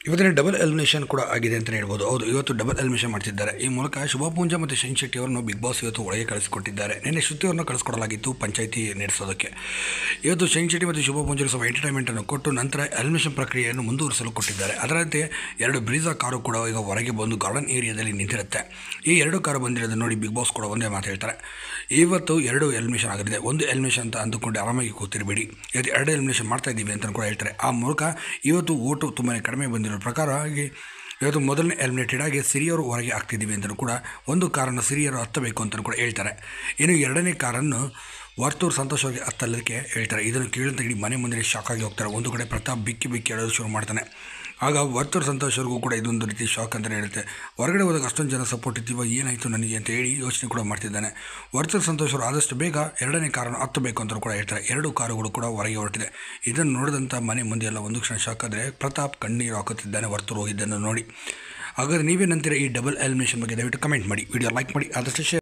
ಇವತ್ತಿನ double elimination ಕೂಡ ಆಗಿದೆ ಅಂತಲೇ ಹೇಳ್ಬೋದು. ಹೌದು, ಇವತ್ತು ಡಬಲ್ ಎಲಿಮಿನೇಷನ್ ಮಾಡ್ತಿದ್ದಾರೆ. ಈ ಮೂಲಕ ಶುಭ ಪೂಂಜಾ ಮತ್ತು ಶೈನ್ ಶೆಟ್ಟಿ ಅವರನ್ನು ಬಿಗ್ ಬಾಸ್ ಇವತ್ತು ಒಳಗೆ ಕಳಿಸಿಕೊಟ್ಟಿದ್ದಾರೆ. ನಿನ್ನೆ ಶ್ರುತಿ ಅವರನ್ನು ಕಳಿಸ್ಕೊಡಲಾಗಿತ್ತು ಪಂಚಾಯಿತಿ ನಡೆಸೋದಕ್ಕೆ. ಇವತ್ತು ಶೈನ್ ಶೆಟ್ಟಿ ಮತ್ತು ಶುಭ ಪೂಂಜಾ ಸ್ವಲ್ಪ ಎಂಟರ್ಟೈನ್ಮೆಂಟನ್ನು ಕೊಟ್ಟು ನಂತರ ಎಲಿಮಿನೇಷನ್ ಪ್ರಕ್ರಿಯೆಯನ್ನು ಮುಂದುವರಿಸಲು ಕೊಟ್ಟಿದ್ದಾರೆ. ಅದರಂತೆ ಎರಡು ಬ್ರೀಜಾ ಕಾರು ಕೂಡ ಈಗ ಹೊರಗೆ ಬಂದು ಗಾರ್ಡನ್ ಏರಿಯಾದಲ್ಲಿ ನಿಂತಿರುತ್ತೆ. ಈ ಎರಡು ಕಾರು ಬಂದಿರೋದು ನೋಡಿ ಬಿಗ್ ಬಾಸ್ ಕೂಡ ಒಂದೇ ಮಾತು ಹೇಳ್ತಾರೆ. ಇವತ್ತು ಎರಡು ಎಲಿಮಿನೇಷನ್ ಆಗಿದೆ. ಒಂದು ಎಲಿಮಿನೇಷನ್ ಅಂತ ಅಂದುಕೊಂಡು ಆರಾಮಾಗಿ ಕೂತಿರಬೇಡಿ, ಇವತ್ತು ಎರಡು ಎಲಿಮಿನೇಷನ್ ಮಾಡ್ತಾ ಇದ್ದೀವಿ ಅಂತ ಕೂಡ ಹೇಳ್ತಾರೆ. ಆ ಮೂಲಕ ಇವತ್ತು ಓಟು ತುಂಬಾ ಕಡಿಮೆ ಬಂದಿರೋ ಪ್ರಕಾರವಾಗಿ ಇವತ್ತು ಮೊದಲನೇ ಎಲಿಮಿನೇಟೆಡ್ ಆಗಿ ಸಿರಿಯವರು ಹೊರಗೆ ಆಗ್ತಿದ್ದೀವಿ ಅಂತಲೂ ಕೂಡ ಒಂದು ಕಾರನ್ನು ಸಿರಿಯರು ಹತ್ತಬೇಕು ಅಂತಲೂ ಕೂಡ ಹೇಳ್ತಾರೆ. ಇನ್ನು ಎರಡನೇ ಕಾರನ್ನು ವರ್ತೂರು ಸಂತೋಷ್ ಅವರಿಗೆ ಹತ್ತಲ್ಲದಕ್ಕೆ ಹೇಳ್ತಾರೆ. ಇದನ್ನು ಕೇಳಿದಂತ ಇಡೀ ಮನೆ ಮುಂದೆ ಶಾಕ್ ಆಗಿ ಹೋಗ್ತಾರೆ. ಒಂದು ಕಡೆ ಪ್ರತಾಪ್ ಬಿಕ್ಕಿ ಹೇಳೋದು ಶುರು ಮಾಡ್ತಾನೆ. ಆಗ ವರ್ತೂರು ಸಂತೋಷ್ ಅವ್ರಿಗೂ ಕೂಡ ಇದೊಂದು ರೀತಿ ಶಾಕ್ ಅಂತಲೇ ಹೇಳುತ್ತೆ. ಹೊರಗಡೆ ಹೋದಾಗ ಅಷ್ಟೊಂದು ಜನ ಸಪೋರ್ಟ್ ಇದ್ದೀವ, ಏನಾಯಿತು ನನಗೆ ಅಂತ ಹೇಳಿ ಯೋಚನೆ ಕೂಡ ಮಾಡ್ತಿದ್ದಾನೆ. ವರ್ತೂರು ಸಂತೋಷ್ ಅವರು ಆದಷ್ಟು ಬೇಗ ಎರಡನೇ ಕಾರನ್ನು ಹತ್ತಬೇಕು ಅಂತ ಕೂಡ ಹೇಳ್ತಾರೆ. ಎರಡು ಕಾರುಗಳು ಕೂಡ ಹೊರಗೆ ಹೊರಟಿದೆ. ಇದನ್ನು ನೋಡಿದಂಥ ಮನೆ ಮುಂದೆ ಎಲ್ಲ ಒಂದು ಕ್ಷಣ ಶಾಕ್ ಆದರೆ ಪ್ರತಾಪ್ ಕಣ್ಣೀರು ಹಾಕುತ್ತಿದ್ದಾನೆ ವರ್ತೂರು ಹೋಗಿದ್ದನ್ನು ನೋಡಿ. ಹಾಗಾದರೆ ನೀವೇನಂತೀರ ಈ ಡಬಲ್ ಎಲಿಮಿನೇಷನ್ ಬಗ್ಗೆ ದಯವಿಟ್ಟು ಕಮೆಂಟ್ ಮಾಡಿ, ವಿಡಿಯೋ ಲೈಕ್ ಮಾಡಿ, ಆದಷ್ಟು ಶೇರ್